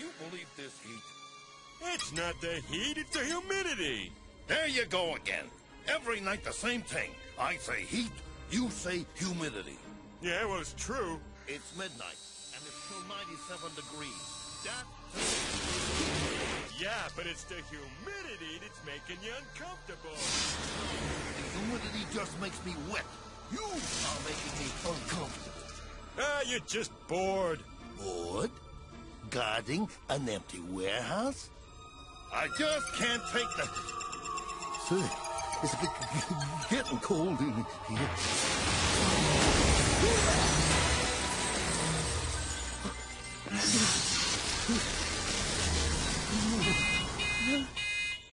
you believe this heat? It's not the heat, it's the humidity. There you go again. Every night the same thing. I say heat, you say humidity. Yeah, well, it's true. It's midnight, and it's still 97 degrees. Yeah, but it's the humidity that's making you uncomfortable. The humidity just makes me wet. You are making me uncomfortable. You're just bored. Bored? Guarding an empty warehouse? I just can't take the... Sir, it's getting cold in here.